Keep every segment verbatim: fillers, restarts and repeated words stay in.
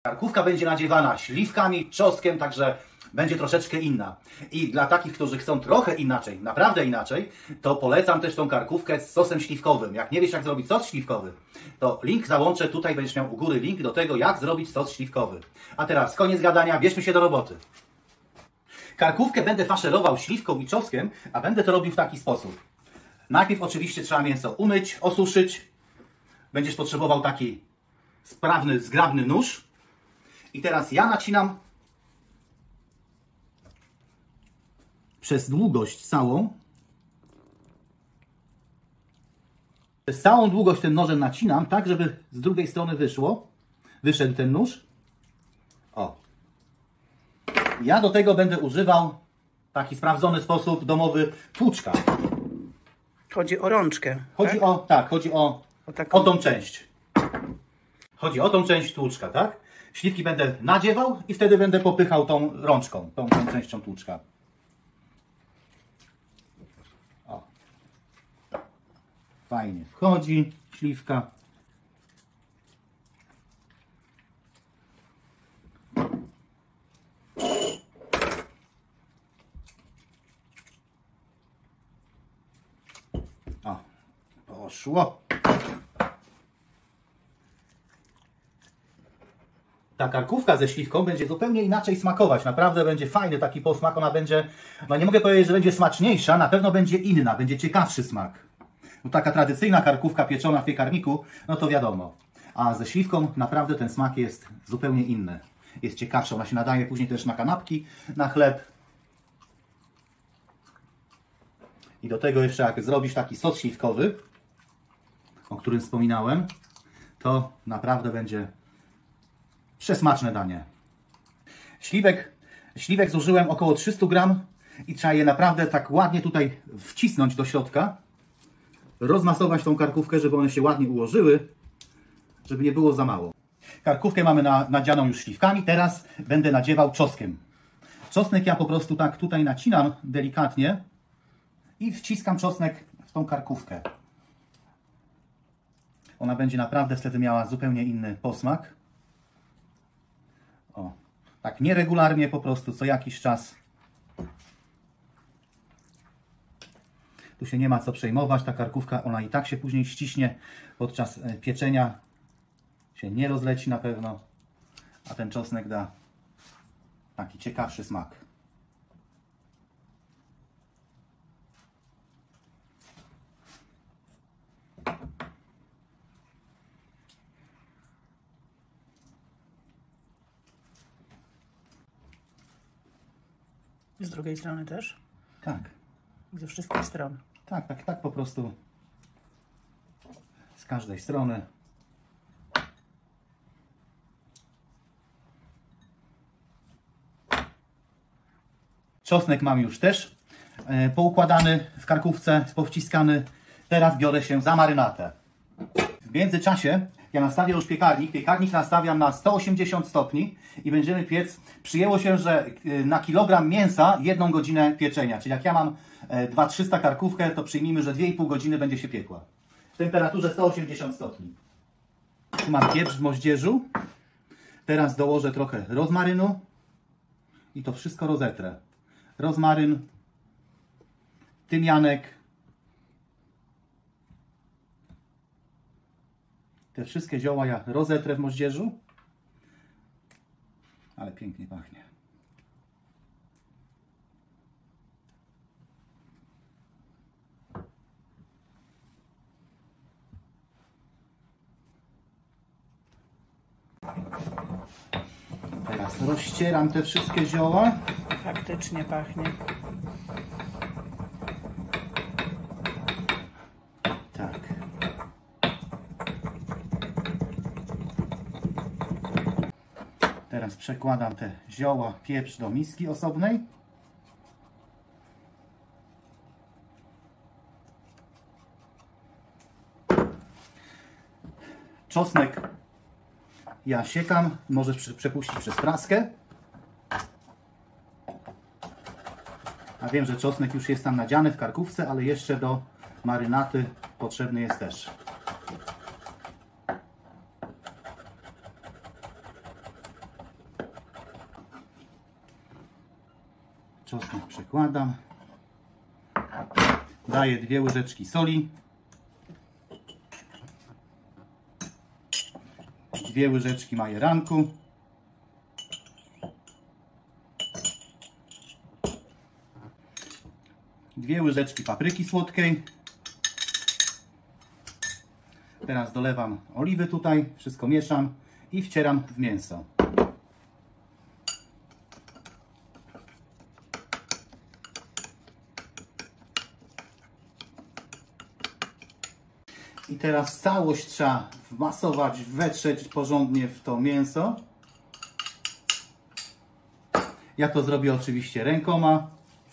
Karkówka będzie nadziewana śliwkami, czosnkiem, także będzie troszeczkę inna. I dla takich, którzy chcą trochę inaczej, naprawdę inaczej, to polecam też tą karkówkę z sosem śliwkowym. Jak nie wiesz, jak zrobić sos śliwkowy, to link załączę, tutaj będziesz miał u góry link do tego, jak zrobić sos śliwkowy. A teraz koniec gadania, bierzmy się do roboty. Karkówkę będę faszerował śliwką i czosnkiem, a będę to robił w taki sposób. Najpierw oczywiście trzeba mięso umyć, osuszyć. Będziesz potrzebował taki sprawny, zgrabny nóż. I teraz ja nacinam przez długość całą. Przez całą długość ten nożem nacinam, tak żeby z drugiej strony wyszło. Wyszedł ten nóż. O. Ja do tego będę używał taki sprawdzony sposób domowy tłuczka. Chodzi o rączkę. Chodzi tak? o, tak, chodzi o, o, taką... o tą część. Chodzi o tą część tłuczka, tak? Śliwki będę nadziewał i wtedy będę popychał tą rączką, tą, tą częścią tłuczka. O. Fajnie wchodzi śliwka. O, poszło. Ta karkówka ze śliwką będzie zupełnie inaczej smakować. Naprawdę będzie fajny taki posmak. Ona będzie, no nie mogę powiedzieć, że będzie smaczniejsza, na pewno będzie inna, będzie ciekawszy smak. Bo taka tradycyjna karkówka pieczona w piekarniku, no to wiadomo. A ze śliwką naprawdę ten smak jest zupełnie inny. Jest ciekawsza. Ona się nadaje później też na kanapki, na chleb. I do tego jeszcze jak zrobisz taki sos śliwkowy, o którym wspominałem, to naprawdę będzie przesmaczne danie. Śliwek, śliwek zużyłem około trzysta gramów i trzeba je naprawdę tak ładnie tutaj wcisnąć do środka. Rozmasować tą karkówkę, żeby one się ładnie ułożyły, żeby nie było za mało. Karkówkę mamy na, nadzianą już śliwkami, teraz będę nadziewał czosnkiem. Czosnek ja po prostu tak tutaj nacinam delikatnie i wciskam czosnek w tą karkówkę. Ona będzie naprawdę wtedy miała zupełnie inny posmak. O, tak nieregularnie po prostu, co jakiś czas. Tu się nie ma co przejmować, ta karkówka, ona i tak się później ściśnie podczas pieczenia. Się nie rozleci na pewno, a ten czosnek da taki ciekawszy smak. Z drugiej strony też? Tak. Ze wszystkich stron. Tak, tak, tak po prostu. Z każdej strony. Czosnek mam już też e, poukładany w karkówce, powciskany. Teraz biorę się za marynatę. W międzyczasie ja nastawię już piekarnik. Piekarnik nastawiam na sto osiemdziesiąt stopni i będziemy piec. Przyjęło się, że na kilogram mięsa jedną godzinę pieczenia. Czyli jak ja mam dwa trzysta karkówkę, to przyjmijmy, że dwie i pół godziny będzie się piekła. W temperaturze sto osiemdziesiąt stopni. Tu mam pieprz w moździerzu. Teraz dołożę trochę rozmarynu i to wszystko rozetrę. Rozmaryn, tymianek. Te wszystkie zioła ja rozetrę w moździerzu. Ale pięknie pachnie. Teraz rozcieram te wszystkie zioła. Faktycznie pachnie. Tak. Teraz przekładam te zioła, pieprz do miski osobnej. Czosnek ja siekam, możesz przepuścić przez praskę. A wiem, że czosnek już jest tam nadziany w karkówce, ale jeszcze do marynaty potrzebny jest też. Czosnek przekładam. Daję dwie łyżeczki soli. Dwie łyżeczki majeranku. Dwie łyżeczki papryki słodkiej. Teraz dolewam oliwy tutaj, wszystko mieszam i wcieram w mięso. I teraz całość trzeba wmasować, wetrzeć porządnie w to mięso. Ja to zrobię oczywiście rękoma.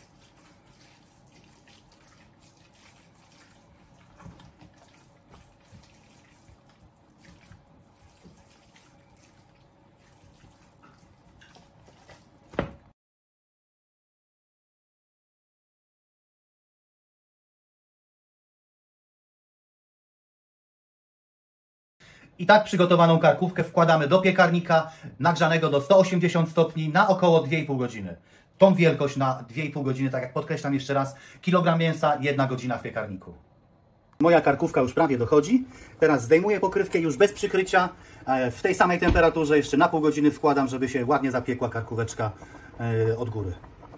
I tak przygotowaną karkówkę wkładamy do piekarnika nagrzanego do stu osiemdziesięciu stopni na około dwie i pół godziny. Tą wielkość na dwie i pół godziny, tak jak podkreślam jeszcze raz, kilogram mięsa, jedna godzina w piekarniku. Moja karkówka już prawie dochodzi. Teraz zdejmuję pokrywkę już bez przykrycia. W tej samej temperaturze jeszcze na pół godziny wkładam, żeby się ładnie zapiekła karkóweczka od góry.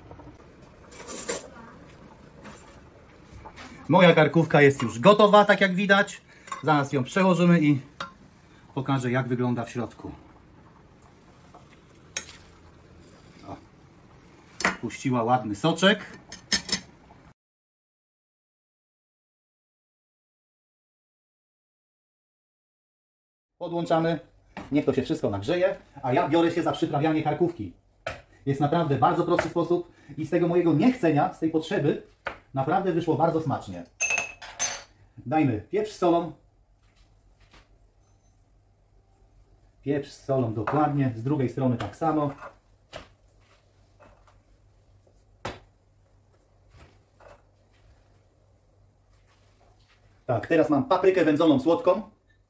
Moja karkówka jest już gotowa, tak jak widać. Zaraz ją przełożymy i pokażę, jak wygląda w środku. O. Puściła ładny soczek. Podłączamy. Niech to się wszystko nagrzeje, a ja biorę się za przyprawianie karkówki. Jest naprawdę bardzo prosty sposób i z tego mojego niechcenia, z tej potrzeby, naprawdę wyszło bardzo smacznie. Dajmy pieprz z solą. Pieprz z solą dokładnie, z drugiej strony tak samo. Tak, teraz mam paprykę wędzoną słodką.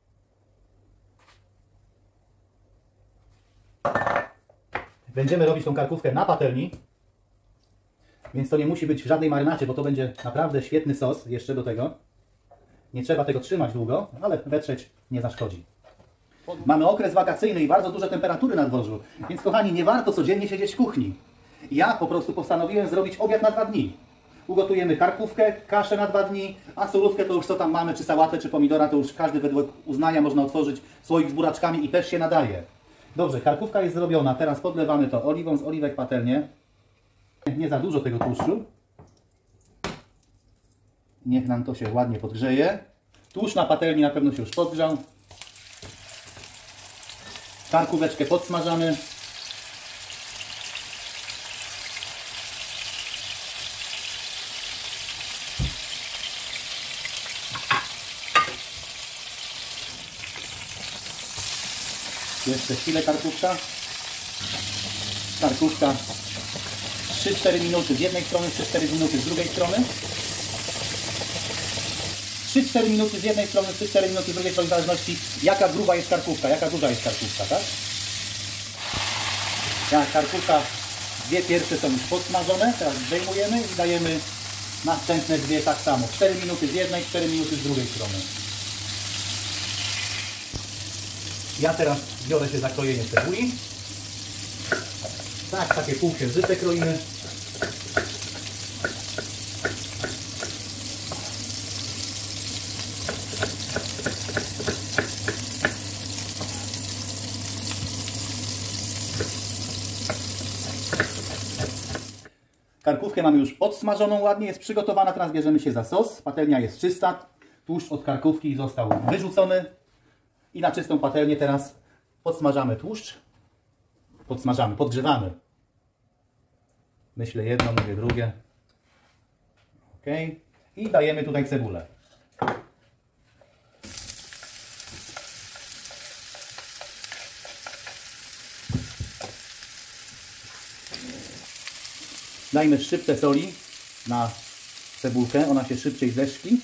Będziemy robić tą karkówkę na patelni, więc to nie musi być w żadnej marynacie, bo to będzie naprawdę świetny sos jeszcze do tego. Nie trzeba tego trzymać długo, ale wetrzeć nie zaszkodzi. Mamy okres wakacyjny i bardzo duże temperatury na dworzu, więc kochani, nie warto codziennie siedzieć w kuchni. Ja po prostu postanowiłem zrobić obiad na dwa dni. Ugotujemy karkówkę, kaszę na dwa dni, a solówkę to już co tam mamy, czy sałatę, czy pomidora, to już każdy według uznania można otworzyć słoik z buraczkami i też się nadaje. Dobrze, karkówka jest zrobiona, teraz podlewamy to oliwą z oliwek patelnię. Nie za dużo tego tłuszczu. Niech nam to się ładnie podgrzeje. Tłuszcz na patelni na pewno się już podgrzał. Karkóweczkę podsmażamy. Jeszcze chwilę karkówka. Karkówka trzy cztery minuty z jednej strony, trzy cztery minuty z drugiej strony. trzy cztery minuty z jednej strony, trzy cztery minuty z drugiej strony, w zależności jaka gruba jest karkówka, jaka duża jest karkówka, tak? Jak karkówka, dwie pierwsze są już podsmażone, teraz zdejmujemy i dajemy następne dwie tak samo. cztery minuty z jednej, cztery minuty z drugiej strony. Ja teraz biorę się za krojenie cebuli. Tak, takie półksiężyce kroimy. Karkówkę mamy już podsmażoną ładnie, jest przygotowana, teraz bierzemy się za sos. Patelnia jest czysta, tłuszcz od karkówki został wyrzucony. I na czystą patelnię teraz podsmażamy tłuszcz. Podsmażamy, podgrzewamy. Myślę jedno, mówię drugie. Ok. I dajemy tutaj cebulę. Dajmy szczyptę soli na cebulkę, ona się szybciej zeszkli.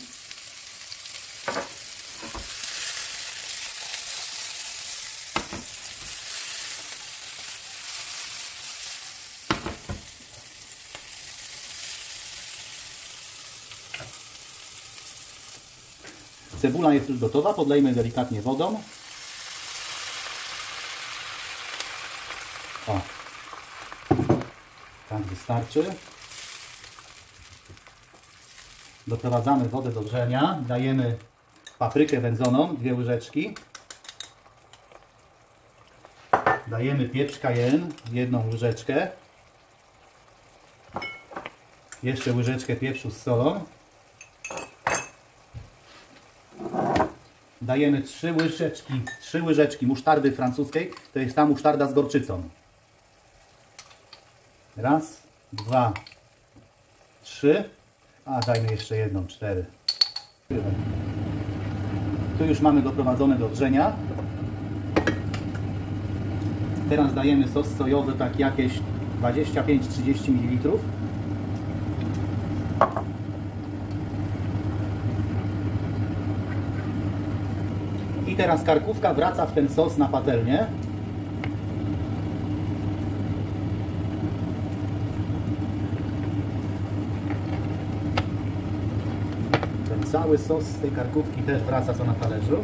Cebula jest już gotowa, podlejmy delikatnie wodą. O, tak wystarczy. Doprowadzamy wodę do wrzenia, dajemy paprykę wędzoną, dwie łyżeczki. Dajemy pieprz cayenne, jedną łyżeczkę. Jeszcze łyżeczkę pieprzu z solą. Dajemy trzy łyżeczki, trzy łyżeczki musztardy francuskiej, to jest ta musztarda z gorczycą. Raz, dwa, trzy, a dajmy jeszcze jedną, cztery. Tu już mamy doprowadzone do wrzenia. Teraz dajemy sos sojowy, tak jakieś dwadzieścia pięć do trzydziestu mililitrów. I teraz karkówka wraca w ten sos na patelnię. Ten cały sos z tej karkówki też wraca co na talerzu.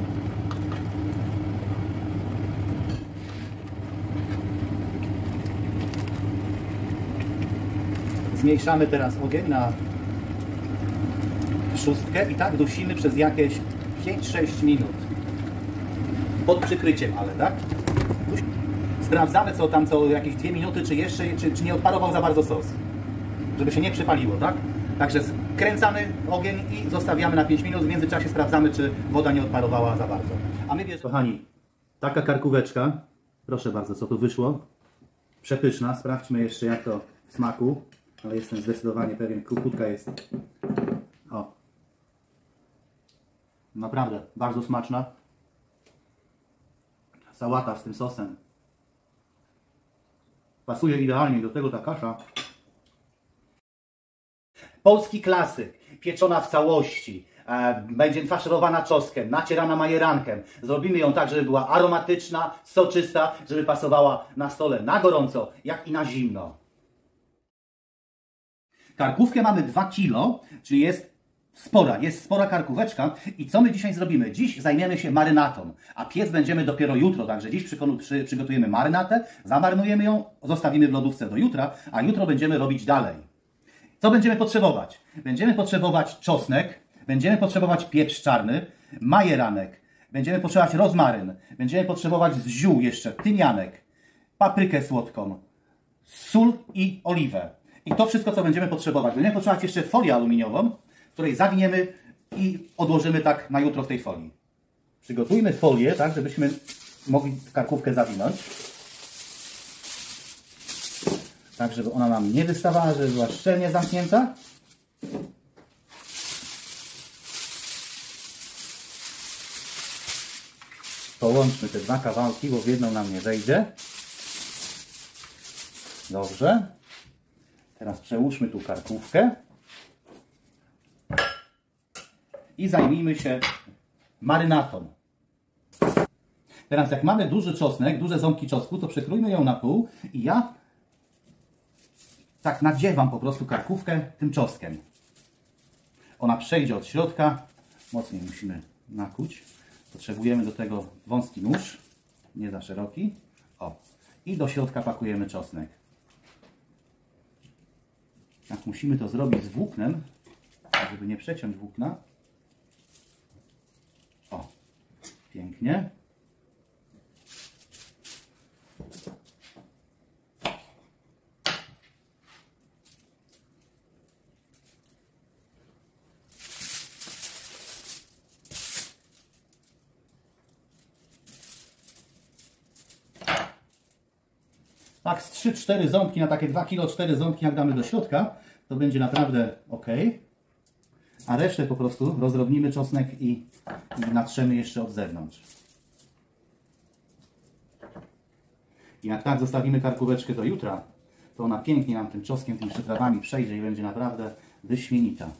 Zmniejszamy teraz ogień na szóstkę i tak dusimy przez jakieś pięć sześć minut. Pod przykryciem, ale tak? Sprawdzamy co tam co jakieś dwie minuty, czy jeszcze, czy, czy nie odparował za bardzo sos. Żeby się nie przypaliło, tak? Także skręcamy ogień i zostawiamy na pięć minut. W międzyczasie sprawdzamy, czy woda nie odparowała za bardzo. A my bierzemy... Kochani, taka karkóweczka. Proszę bardzo, co tu wyszło. Przepyszna. Sprawdźmy jeszcze jak to w smaku. Ale jestem zdecydowanie pewien, krótka jest. O. Naprawdę, bardzo smaczna. Sałata z tym sosem. Pasuje idealnie do tego ta kasza. Polski klasyk. Pieczona w całości. E, będzie faszerowana czosnkiem, nacierana majerankiem. Zrobimy ją tak, żeby była aromatyczna, soczysta, żeby pasowała na stole na gorąco, jak i na zimno. Karkówkę mamy dwa kilo, czyli jest spora, jest spora karkóweczka. I co my dzisiaj zrobimy? Dziś zajmiemy się marynatą, a piec będziemy dopiero jutro, także dziś przy, przy, przygotujemy marynatę, zamarynujemy ją, zostawimy w lodówce do jutra, a jutro będziemy robić dalej. Co będziemy potrzebować? Będziemy potrzebować czosnek, będziemy potrzebować pieprz czarny, majeranek, będziemy potrzebować rozmaryn, będziemy potrzebować z ziół jeszcze tymianek, paprykę słodką, sól i oliwę. I to wszystko, co będziemy potrzebować. Będziemy potrzebować jeszcze folię aluminiową, w której zawiniemy i odłożymy tak na jutro w tej folii. Przygotujmy folię, tak, żebyśmy mogli karkówkę zawinąć. Tak, żeby ona nam nie wystawała, żeby była szczelnie zamknięta. Połączmy te dwa kawałki, bo w jedną nam nie wejdzie. Dobrze. Teraz przełóżmy tu karkówkę i zajmijmy się marynatą. Teraz jak mamy duży czosnek, duże ząbki czosnku, to przekrójmy ją na pół i ja tak nadziewam po prostu karkówkę tym czosnkiem. Ona przejdzie od środka, mocniej musimy nakuć. Potrzebujemy do tego wąski nóż, nie za szeroki. O. I do środka pakujemy czosnek. Tak, musimy to zrobić z włóknem, żeby nie przeciąć włókna. O, pięknie. Tak, z trzy cztery ząbki na takie dwa kilo, cztery ząbki jak damy do środka, to będzie naprawdę ok. A resztę po prostu rozdrobnimy czosnek i, i natrzemy jeszcze od zewnątrz. I jak tak zostawimy karkóweczkę do jutra, to ona pięknie nam tym czosnkiem, tymi przyprawami przejdzie i będzie naprawdę wyśmienita.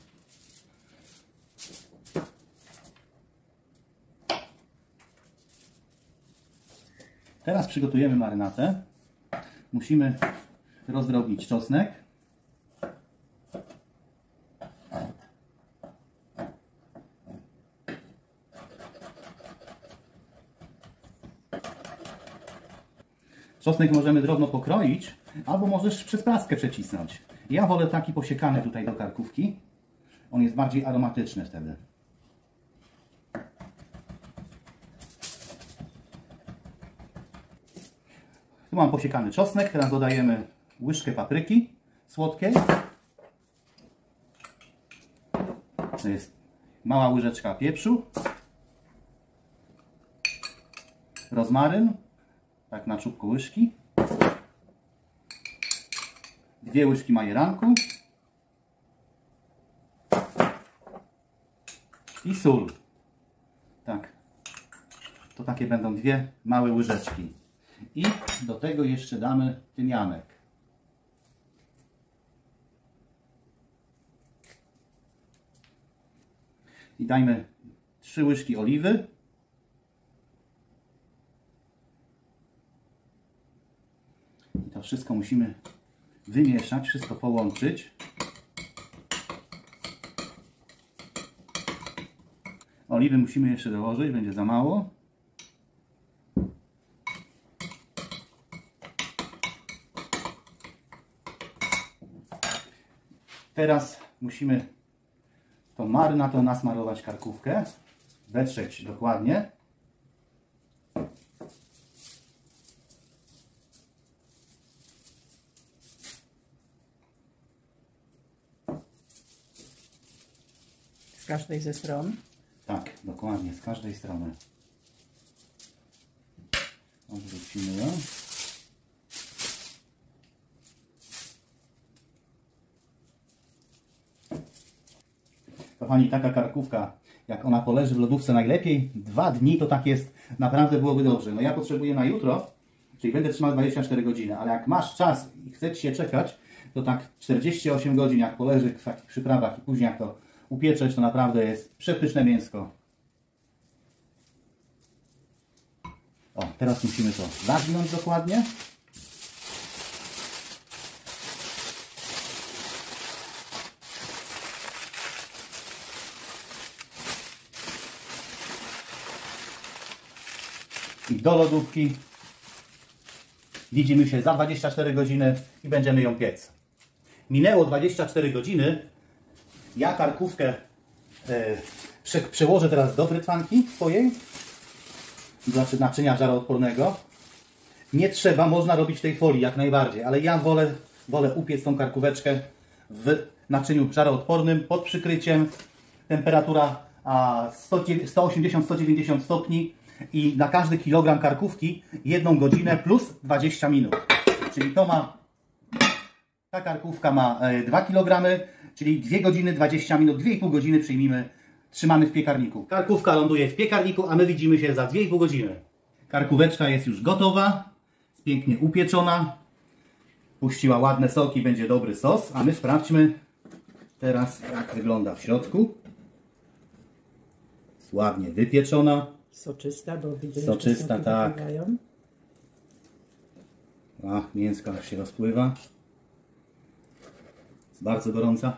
Teraz przygotujemy marynatę. Musimy rozdrobnić czosnek. Czosnek możemy drobno pokroić, albo możesz przez praskę przecisnąć. Ja wolę taki posiekany tutaj do karkówki. On jest bardziej aromatyczny wtedy. Tu mam posiekany czosnek, teraz dodajemy łyżkę papryki słodkiej. To jest mała łyżeczka pieprzu. Rozmaryn, tak na czubku łyżki. Dwie łyżki majeranku. I sól. Tak. To takie będą dwie małe łyżeczki. I do tego jeszcze damy tymianek. I dajmy trzy łyżki oliwy. I to wszystko musimy wymieszać, wszystko połączyć. Oliwy musimy jeszcze dołożyć, będzie za mało. Teraz musimy tą marynatą nasmarować karkówkę, wetrzeć dokładnie. Z każdej ze stron. Tak, dokładnie, z każdej strony. Odwrócimy ją. Kochani, taka karkówka, jak ona poleży w lodówce najlepiej dwa dni, to tak jest, naprawdę byłoby dobrze. No ja potrzebuję na jutro, czyli będę trzymał dwadzieścia cztery godziny, ale jak masz czas i chcesz się czekać, to tak czterdzieści osiem godzin, jak poleży w takich przyprawach i później jak to upieczesz, to naprawdę jest przepyszne mięsko. O, teraz musimy to zawinąć dokładnie. I do lodówki. Widzimy się za dwadzieścia cztery godziny i będziemy ją piec. Minęło dwadzieścia cztery godziny. Ja karkówkę e, prze, przełożę teraz do brytwanki swojej. Znaczy naczynia żaroodpornego. Nie trzeba, można robić w tej folii jak najbardziej, ale ja wolę, wolę upiec tą karkóweczkę w naczyniu żaroodpornym pod przykryciem. Temperatura sto osiemdziesiąt do stu dziewięćdziesięciu stopni i na każdy kilogram karkówki jedną godzinę plus dwadzieścia minut. Czyli to ma, ta karkówka ma dwa kilogramy, czyli dwie godziny dwadzieścia minut, dwie i pół godziny przyjmijmy, trzymamy w piekarniku. Karkówka ląduje w piekarniku, a my widzimy się za dwie i pół godziny. Karkóweczka jest już gotowa, jest pięknie upieczona, puściła ładne soki, będzie dobry sos, a my sprawdźmy teraz, jak wygląda w środku. Jest ładnie wypieczona. Soczysta, bo widzę, Soczysta, że tak. wypływają. A, mięsko się rozpływa. Jest bardzo gorąca.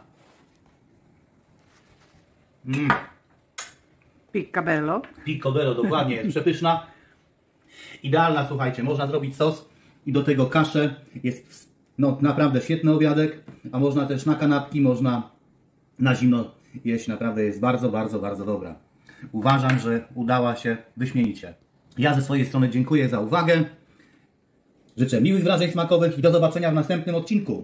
Mm. Piccabello. Piccobello, dokładnie, jest przepyszna. Idealna, słuchajcie, można zrobić sos i do tego kaszę. Jest no, naprawdę świetny obiadek, a można też na kanapki, można na zimno jeść. Naprawdę jest bardzo, bardzo, bardzo dobra. Uważam, że udała się wyśmienicie. Ja ze swojej strony dziękuję za uwagę. Życzę miłych wrażeń smakowych i do zobaczenia w następnym odcinku.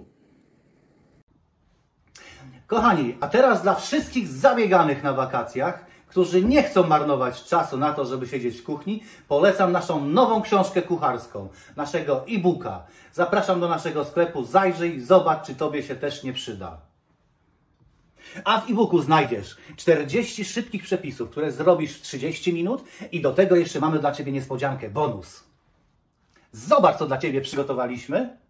Kochani, a teraz dla wszystkich zabieganych na wakacjach, którzy nie chcą marnować czasu na to, żeby siedzieć w kuchni, polecam naszą nową książkę kucharską, naszego e-booka. Zapraszam do naszego sklepu, zajrzyj, zobacz, czy Tobie się też nie przyda. A w e-booku znajdziesz czterdzieści szybkich przepisów, które zrobisz w trzydzieści minut i do tego jeszcze mamy dla Ciebie niespodziankę, bonus. Zobacz, co dla Ciebie przygotowaliśmy.